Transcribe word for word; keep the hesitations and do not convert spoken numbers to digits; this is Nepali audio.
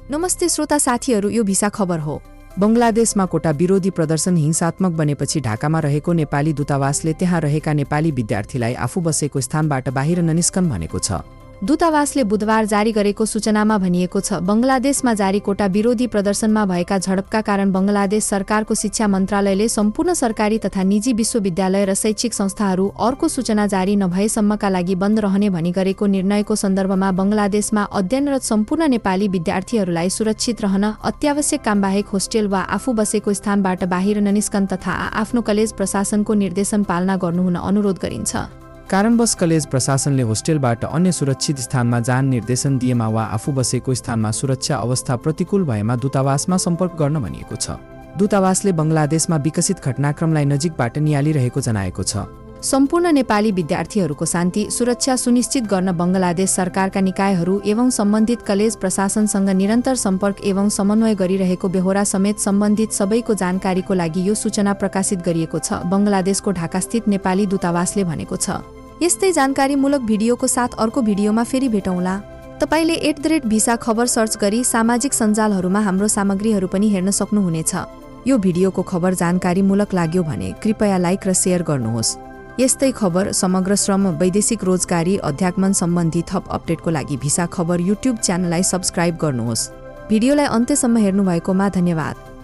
नमस्ते श्रोता साथीहरू, यो भिसा खबर हो। बंगलादेशमा कोटा विरोधी प्रदर्शन हिंसात्मक बनेपछि ढाकामा रहेको नेपाली दूतावासले त्यहाँ रहेका नेपाली विद्यार्थीलाई आफू बसेको स्थानबाट बाहिर ननिस्कन भनेको छ। दूतावासले बुधबार जारी गरेको सूचनामा भनिएको छ, बंगलादेशमा जारी कोटा विरोधी प्रदर्शनमा भएका झडपका कारण बंगलादेश सरकारको शिक्षा मन्त्रालयले सम्पूर्ण सरकारी तथा निजी विश्वविद्यालय र शैक्षिक संस्थाहरू अर्को सूचना जारी नभएसम्मका लागि बन्द रहने भनी गरेको निर्णयको सन्दर्भमा बंगलादेशमा अध्ययनरत सम्पूर्ण नेपाली विद्यार्थीहरूलाई सुरक्षित रहन अत्यावश्यक कामबाहेक होस्टेल वा आफू बसेको स्थानबाट बाहिर ननिस्कन तथा आफ्नो कलेज प्रशासनको निर्देशन पालना गर्नुहुन अनुरोध गरिन्छ। कारणवश कलेज प्रशासनले होस्टेलबाट अन्य सुरक्षित स्थानमा जान निर्देशन दिएमा वा आफू बसेको स्थानमा सुरक्षा अवस्था प्रतिकूल भएमा दूतावासमा सम्पर्क गर्न भनिएको छ। दूतावासले बंगलादेशमा विकसित घटनाक्रमलाई नजिकबाट नियालिरहेको जनाएको छ। सम्पूर्ण नेपाली विद्यार्थीहरूको शान्ति सुरक्षा सुनिश्चित गर्न बंगलादेश सरकारका निकायहरू एवं सम्बन्धित कलेज प्रशासनसँग निरन्तर सम्पर्क एवं समन्वय गरिरहेको बेहोरा समेत सम्बन्धित सबैको जानकारीको लागि यो सूचना प्रकाशित गरिएको छ, बंगलादेशको ढाकास्थित नेपाली दूतावासले भनेको छ। यस्तै जानकारीमूलक भिडियोको साथ अर्को भिडियोमा फेरि भेटौँला। तपाईले एट द रेट भिसा खबर सर्च गरी सामाजिक सञ्जालहरूमा हाम्रो सामग्रीहरू पनि हेर्न सक्नुहुनेछ। यो भिडियोको खबर जानकारीमूलक लाग्यो भने कृपया लाइक र शेयर गर्नुहोस्। यस्तै खबर, समग्र श्रम, वैदेशिक रोजगारी, अध्यात्म सम्बन्धी थप अपडेटको लागि भिसा खबर युट्युब च्यानललाई सब्स्क्राइब गर्नुहोस्। भिडियोलाई अन्त्यसम्म हेर्नुभएकोमा धन्यवाद।